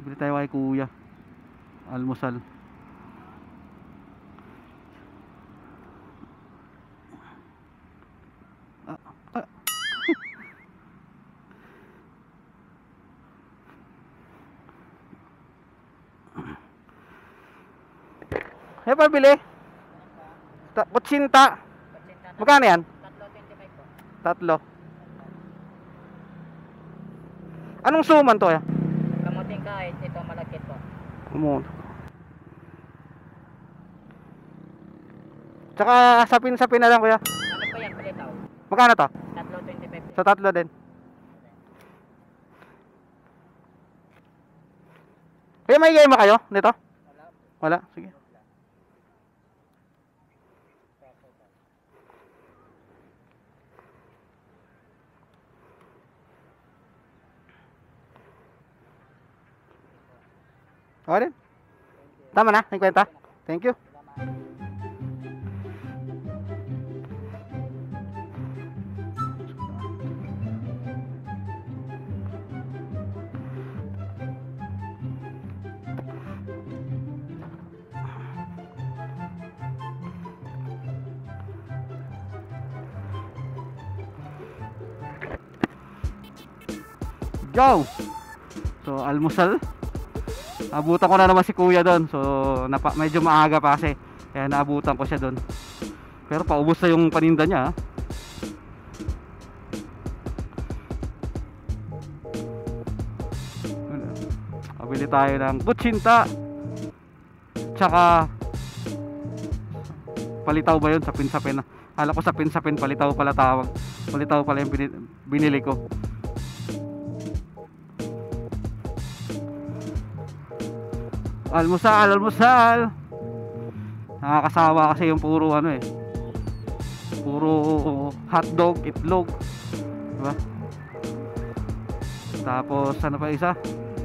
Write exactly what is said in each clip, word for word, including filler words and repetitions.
Bili tayo kay kuya. Almusal. Ah, ah. Ay, pabili. Ta kutsinta. Magkano yan? Tatlo, twenty-five po. Tatlo. Anong suman to ya? Kamuting kahit ito malagkit po. Kumon. Tsaka sapin-sapin na lang kuya. Ano po yan, palitaw? Magkano to? Tatlo, twenty-five po. Sa tatlo din. Kuya, may game kayo nito? Wala. Wala? Sige. Okay din. Tama na, nagkwenta. Thank you. Go! So, almusal. Abutan ko na naman si kuya doon. So, napa, medyo maaga pa kasi. Kaya naabutan ko siya doon. Pero paubos na yung paninda niya. Ha? Kabili tayo ng kutsinta. Tsaka palitaw ba yun? Sapin-sapin na. Kala ko sapin-sapin, palitaw pala tawag. Palitaw pala yung binili ko. Almusal, almusal. Nakakasawa kasi yung puro ano eh. Puro hotdog, itlog. Diba? Tapos ano pa isa?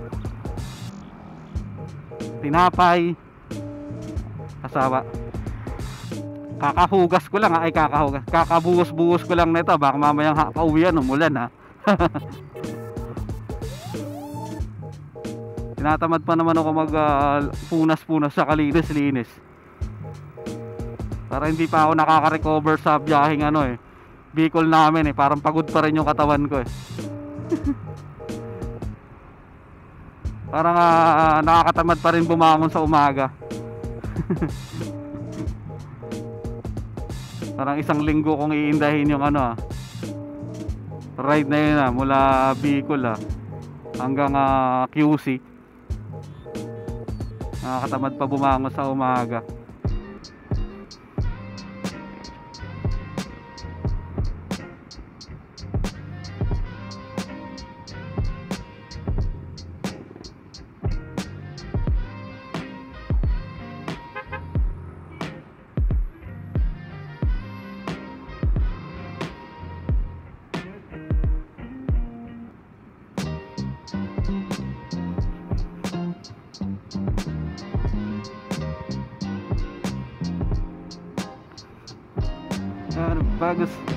Tinapay. Kasawa. Kakahugas ko lang ha. Ay kakahugas. Kakabuhos-buhos ko lang nito. Baka mamayang ha, pauwian, umulan ha. Tinatamad pa naman ako mag uh, punas-punas sa kalinis-linis. Para hindi pa ako nakaka-recover sa biyaheng ano eh, Bicol namin eh. Parang pagod pa rin yung katawan ko eh. Parang uh, nakakatamad pa rin bumangon sa umaga. Parang isang linggo kong iindahin yung ano ah, ride na yun ah, mula Bicol ah, hanggang uh, Q C. Nakakatamad pa bumangon sa umaga. Bagus.